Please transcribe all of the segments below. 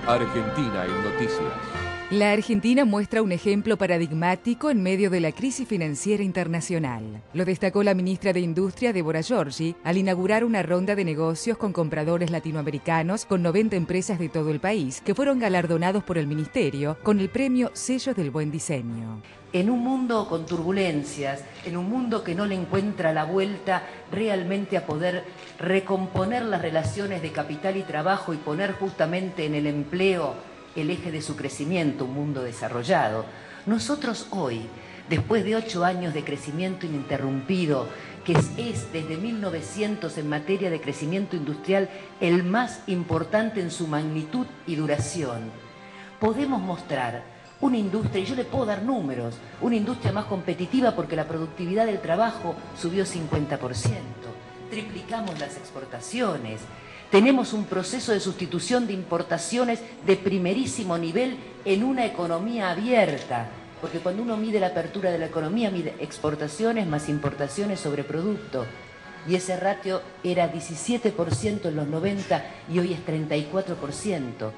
Argentina en noticias. La Argentina muestra un ejemplo paradigmático en medio de la crisis financiera internacional. Lo destacó la ministra de Industria, Débora Giorgi, al inaugurar una ronda de negocios con compradores latinoamericanos con 90 empresas de todo el país, que fueron galardonados por el ministerio con el premio Sellos del Buen Diseño. En un mundo con turbulencias, en un mundo que no le encuentra la vuelta realmente a poder recomponer las relaciones de capital y trabajo y poner justamente en el empleo el eje de su crecimiento, un mundo desarrollado. Nosotros hoy, después de 8 años de crecimiento ininterrumpido, que es desde 1900 en materia de crecimiento industrial el más importante en su magnitud y duración, podemos mostrar una industria, y yo le puedo dar números, una industria más competitiva porque la productividad del trabajo subió 50%, triplicamos las exportaciones, tenemos un proceso de sustitución de importaciones de primerísimo nivel en una economía abierta, porque cuando uno mide la apertura de la economía, mide exportaciones más importaciones sobre producto, y ese ratio era 17% en los 90 y hoy es 34%.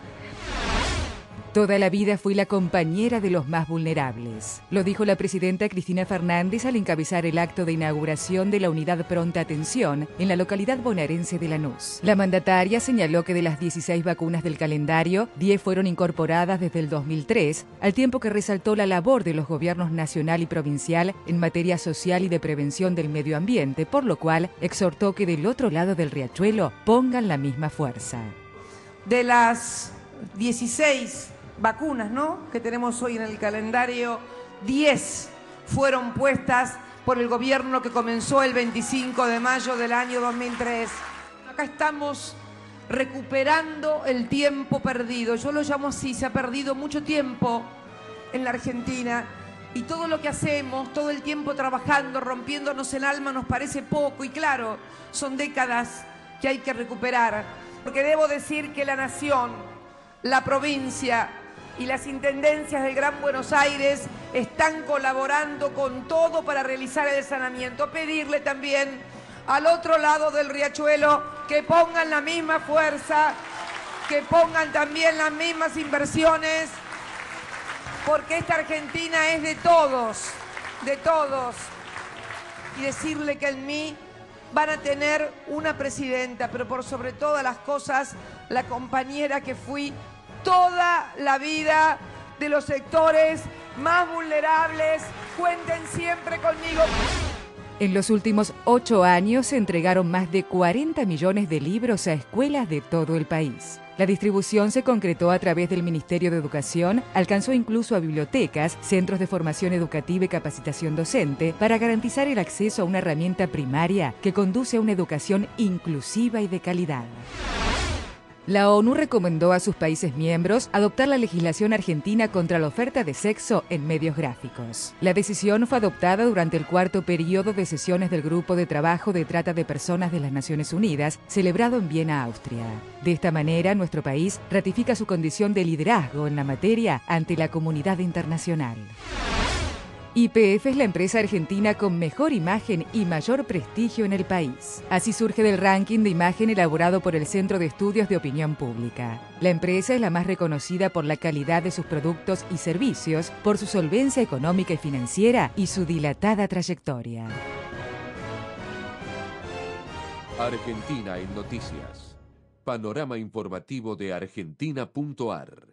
Toda la vida fui la compañera de los más vulnerables. Lo dijo la presidenta Cristina Fernández al encabezar el acto de inauguración de la Unidad Pronta Atención en la localidad bonaerense de Lanús. La mandataria señaló que de las 16 vacunas del calendario, 10 fueron incorporadas desde el 2003, al tiempo que resaltó la labor de los gobiernos nacional y provincial en materia social y de prevención del medio ambiente, por lo cual exhortó que del otro lado del riachuelo pongan la misma fuerza. De las 16 vacunas, ¿no?, que tenemos hoy en el calendario, 10 fueron puestas por el gobierno que comenzó el 25 de mayo del año 2003. Acá estamos recuperando el tiempo perdido. Yo lo llamo así, se ha perdido mucho tiempo en la Argentina y todo lo que hacemos, todo el tiempo trabajando, rompiéndonos el alma nos parece poco y claro, son décadas que hay que recuperar. Porque debo decir que la nación, la provincia y las intendencias del Gran Buenos Aires están colaborando con todo para realizar el saneamiento. Pedirle también al otro lado del riachuelo que pongan la misma fuerza, que pongan también las mismas inversiones, porque esta Argentina es de todos, de todos. Y decirle que en mí van a tener una presidenta, pero por sobre todas las cosas, la compañera que fui toda la vida de los sectores más vulnerables. Cuenten siempre conmigo. En los últimos 8 años se entregaron más de 40 millones de libros a escuelas de todo el país. La distribución se concretó a través del Ministerio de Educación, alcanzó incluso a bibliotecas, centros de formación educativa y capacitación docente para garantizar el acceso a una herramienta primaria que conduce a una educación inclusiva y de calidad. La ONU recomendó a sus países miembros adoptar la legislación argentina contra la oferta de sexo en medios gráficos. La decisión fue adoptada durante el 4º periodo de sesiones del Grupo de Trabajo de Trata de Personas de las Naciones Unidas, celebrado en Viena, Austria. De esta manera, nuestro país ratifica su condición de liderazgo en la materia ante la comunidad internacional. YPF es la empresa argentina con mejor imagen y mayor prestigio en el país. Así surge del ranking de imagen elaborado por el Centro de Estudios de Opinión Pública. La empresa es la más reconocida por la calidad de sus productos y servicios, por su solvencia económica y financiera y su dilatada trayectoria. Argentina en noticias. Panorama informativo de Argentina.ar.